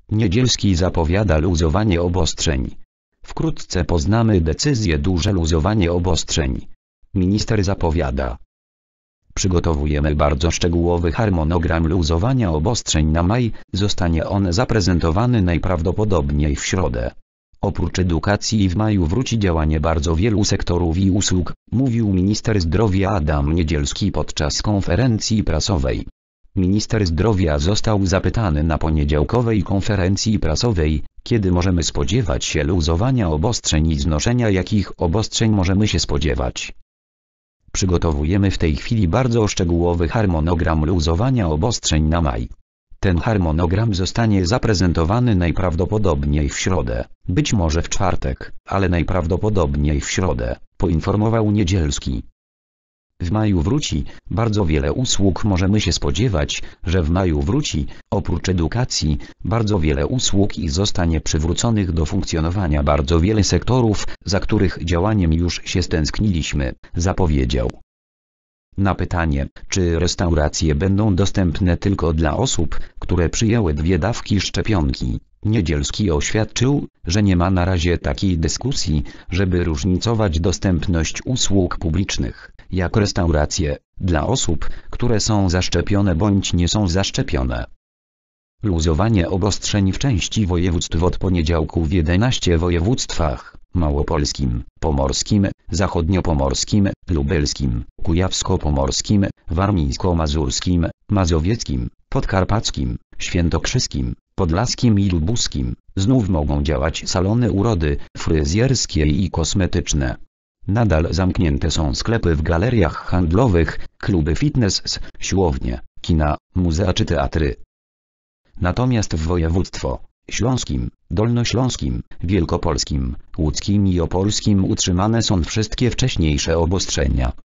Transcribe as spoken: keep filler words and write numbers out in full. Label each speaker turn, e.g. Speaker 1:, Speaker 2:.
Speaker 1: Niedzielski zapowiada luzowanie obostrzeń. Wkrótce poznamy decyzję duże luzowanie obostrzeń. Minister zapowiada. Przygotowujemy bardzo szczegółowy harmonogram luzowania obostrzeń na maj, zostanie on zaprezentowany najprawdopodobniej w środę. Oprócz edukacji w maju wróci działanie bardzo wielu sektorów i usług, mówił minister zdrowia Adam Niedzielski podczas konferencji prasowej. Minister zdrowia został zapytany na poniedziałkowej konferencji prasowej, kiedy możemy spodziewać się luzowania obostrzeń i znoszenia jakich obostrzeń możemy się spodziewać. Przygotowujemy w tej chwili bardzo szczegółowy harmonogram luzowania obostrzeń na maj. Ten harmonogram zostanie zaprezentowany najprawdopodobniej w środę, być może w czwartek, ale najprawdopodobniej w środę, poinformował Niedzielski. W maju wróci, bardzo wiele usług możemy się spodziewać, że w maju wróci, oprócz edukacji, bardzo wiele usług i zostanie przywróconych do funkcjonowania bardzo wiele sektorów, za których działaniem już się stęskniliśmy, zapowiedział. Na pytanie, czy restauracje będą dostępne tylko dla osób, które przyjęły dwie dawki szczepionki, Niedzielski oświadczył, że nie ma na razie takiej dyskusji, żeby różnicować dostępność usług publicznych, jak restauracje, dla osób, które są zaszczepione bądź nie są zaszczepione. Luzowanie obostrzeń w części województw od poniedziałku w jedenastu województwach: małopolskim, pomorskim, zachodniopomorskim, lubelskim, kujawsko-pomorskim, warmińsko-mazurskim, mazowieckim, podkarpackim, świętokrzyskim, podlaskim i lubuskim. Znów mogą działać salony urody, fryzjerskie i kosmetyczne. Nadal zamknięte są sklepy w galeriach handlowych, kluby fitness, siłownie, kina, muzea czy teatry. Natomiast w województwo śląskim, dolnośląskim, wielkopolskim, łódzkim i opolskim utrzymane są wszystkie wcześniejsze obostrzenia.